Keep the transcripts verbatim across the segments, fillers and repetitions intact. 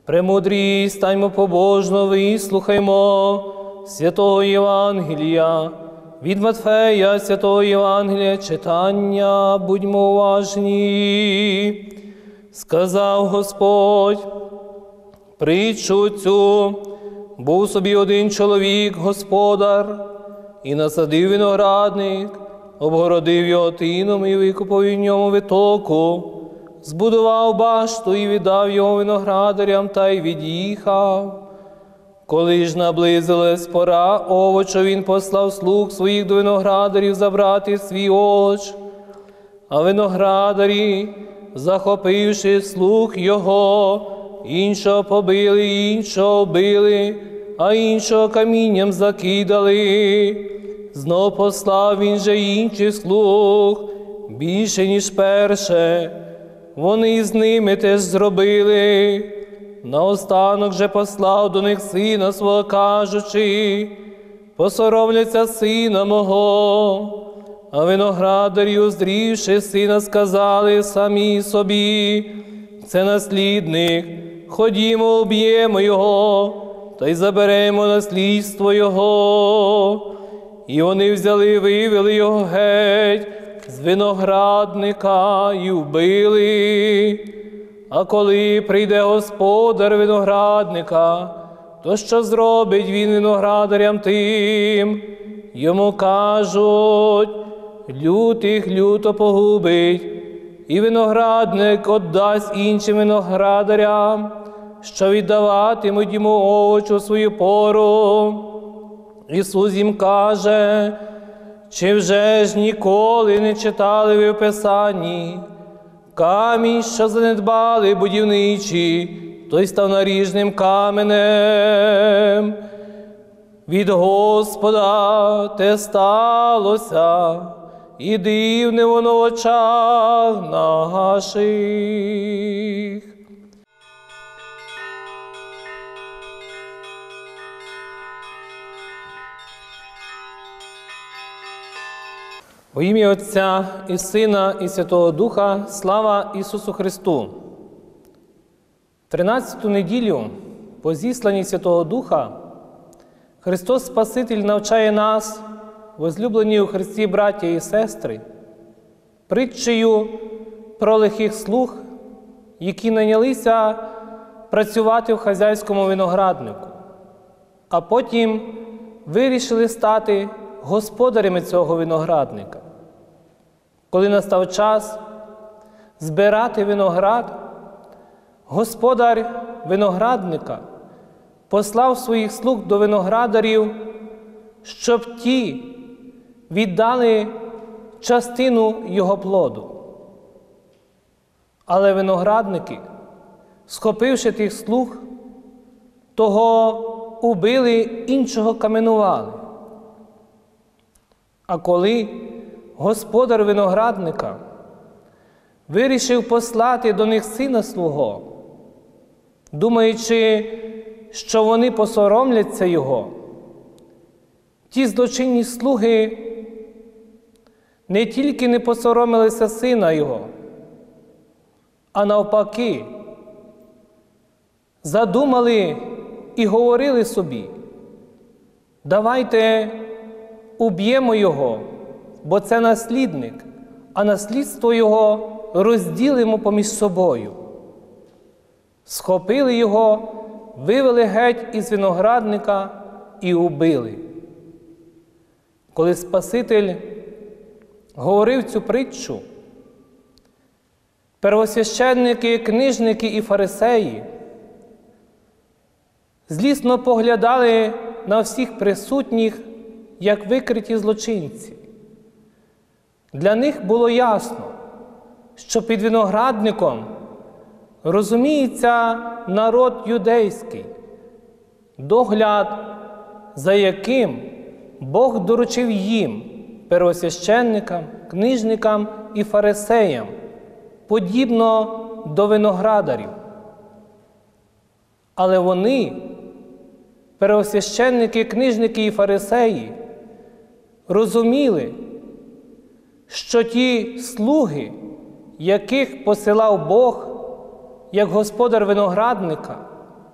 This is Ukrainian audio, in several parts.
Премудрі, станьмо побожно, вислухаймо святого Євангелія. Від Матфея, святого Євангелія, читання, будьмо уважні. Сказав Господь притчу цю: був собі один чоловік, господар, і насадив виноградник, обгородив його тином і викопав в ньому витоку, збудував башту і віддав його виноградарям, та й від'їхав. Коли ж наблизилась пора овочу, він послав слуг своїх до виноградарів забрати свій овоч. А виноградарі, захопивши слуг його, іншого побили, іншого вбили, а іншого камінням закидали. Знов послав він же інших слуг, більше, ніж перше. Вони з ними теж зробили. Наостанок же послав до них сина свого, кажучи: посоромляться сина мого. А виноградарі, узрівши сина, сказали самі собі: це наслідник, ходімо, уб'ємо його, та й заберемо наслідство його. І вони взяли і вивели його геть з виноградника і вбили. А коли прийде господар виноградника, то що зробить він виноградарям тим? Йому кажуть: лютих люто погубить, і виноградник віддасть іншим виноградарям, що віддаватимуть йому овоч у свою пору. Ісус їм каже: чи вже ж ніколи не читали ви в Писанні? Камінь, що занедбали будівничі, той став наріжним каменем. Від Господа те сталося, і дивне воно в очах наших. Во ім'я Отця і Сина, і Святого Духа, слава Ісусу Христу! Тринадцяту неділю по зісланні Святого Духа Христос Спаситель навчає нас, возлюблені у Христі браття і сестри, притчею про лихих слуг, які найнялися працювати в хазяйському винограднику, а потім вирішили стати господарями цього виноградника. Коли настав час збирати виноград, господар виноградника послав своїх слуг до виноградарів, щоб ті віддали частину його плоду. Але виноградники, схопивши тих слуг, того убили, іншого каменували. А коли господар виноградника вирішив послати до них сина свого, думаючи, що вони посоромляться його, ті злочинні слуги не тільки не посоромилися сина його, а навпаки, задумали і говорили собі: давайте уб'ємо його, бо це наслідник, а наслідство його розділимо поміж собою. Схопили його, вивели геть із виноградника і убили. Коли Спаситель говорив цю притчу, первосвященники, книжники і фарисеї злісно поглядали на всіх присутніх, як викриті злочинці. Для них було ясно, що під виноградником розуміється народ юдейський, догляд за яким Бог доручив їм, первосвященникам, книжникам і фарисеям, подібно до виноградарів. Але вони, первосвященники, книжники і фарисеї, розуміли, що ті слуги, яких посилав Бог, як господар виноградника,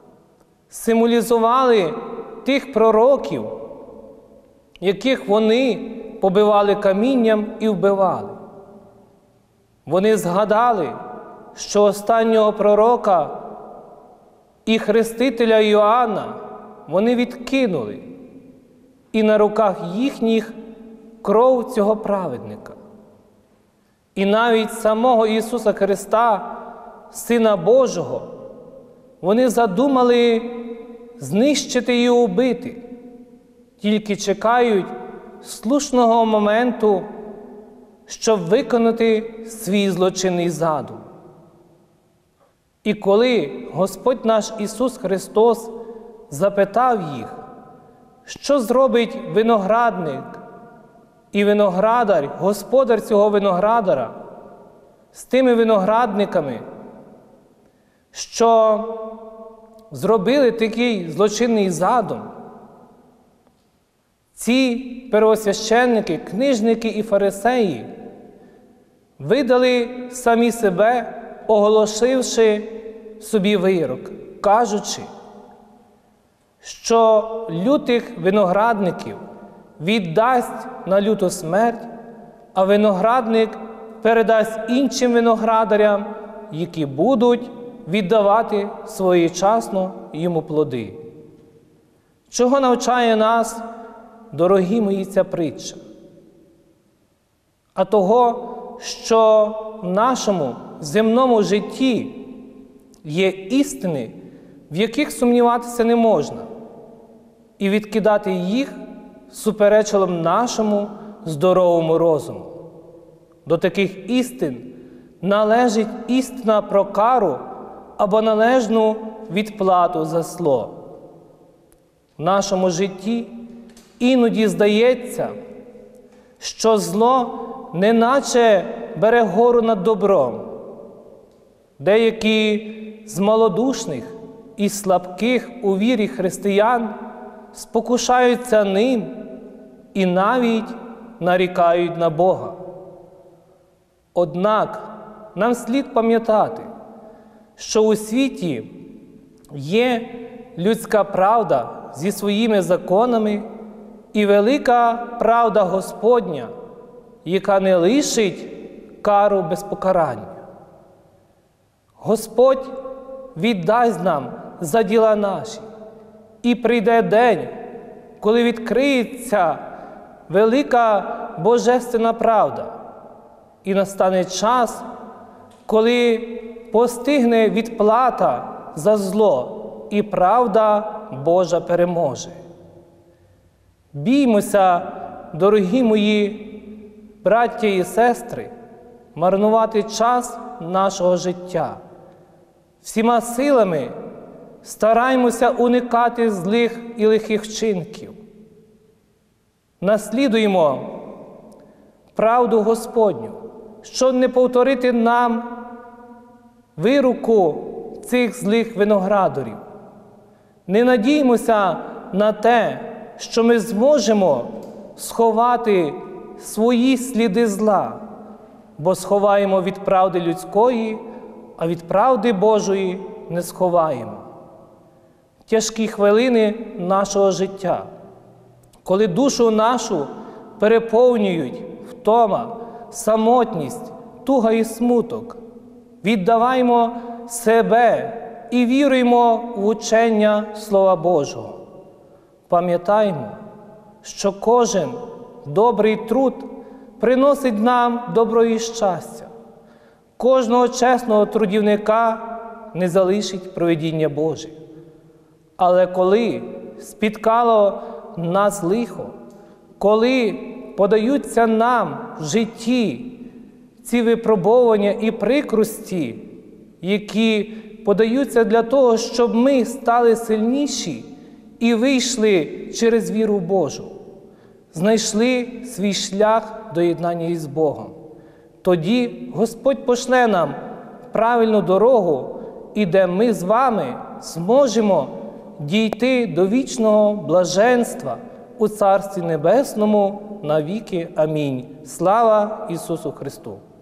символізували тих пророків, яких вони побивали камінням і вбивали. Вони згадали, що останнього пророка і хрестителя Іоанна вони відкинули, і на руках їхніх кров цього праведника. І навіть самого Ісуса Христа, Сина Божого, вони задумали знищити і убити, тільки чекають слушного моменту, щоб виконати свій злочинний задум. І коли Господь наш Ісус Христос запитав їх, що зробить виноградник і виноградар, господар цього виноградара, з тими виноградниками, що зробили такий злочинний задум, ці первосвященники, книжники і фарисеї видали самі себе, оголошивши собі вирок, кажучи, що лютих виноградників віддасть на люту смерть, а виноградник передасть іншим виноградарям, які будуть віддавати своєчасно йому плоди. Чого навчає нас, дорогі мої, ця притча? А того, що в нашому земному житті є істини, в яких сумніватися не можна, і відкидати їх суперечило нашому здоровому розуму. До таких істин належить істина про кару або належну відплату за зло. В нашому житті іноді здається, що зло неначе бере гору над добром. Деякі з малодушних і слабких у вірі християн спокушаються ним і навіть нарікають на Бога. Однак нам слід пам'ятати, що у світі є людська правда зі своїми законами і велика правда Господня, яка не лишить кару без покарання. Господь віддасть нам за діла наші, і прийде день, коли відкриється велика божественна правда, і настане час, коли постигне відплата за зло, і правда Божа переможе. Біймося, дорогі мої браття і сестри, марнувати час нашого життя. Всіма силами стараймося уникати злих і лихих вчинків. Наслідуємо правду Господню, щоб не повторити нам вируку цих злих виноградарів. Не надіймося на те, що ми зможемо сховати свої сліди зла, бо сховаємо від правди людської, а від правди Божої не сховаємо. Тяжкі хвилини нашого життя, коли душу нашу переповнюють втома, самотність, туга і смуток, віддаваймо себе і віруємо в учення Слова Божого. Пам'ятаймо, що кожен добрий труд приносить нам добро і щастя. Кожного чесного трудівника не залишить провидіння Боже. Але коли спіткало нас лихо, коли подаються нам в житті ці випробування і прикрості, які подаються для того, щоб ми стали сильніші і вийшли через віру Божу, знайшли свій шлях до єднання із Богом. Тоді Господь пошле нам правильну дорогу, і де ми з вами зможемо дійти до вічного блаженства у Царстві Небесному навіки. Амінь. Слава Ісусу Христу!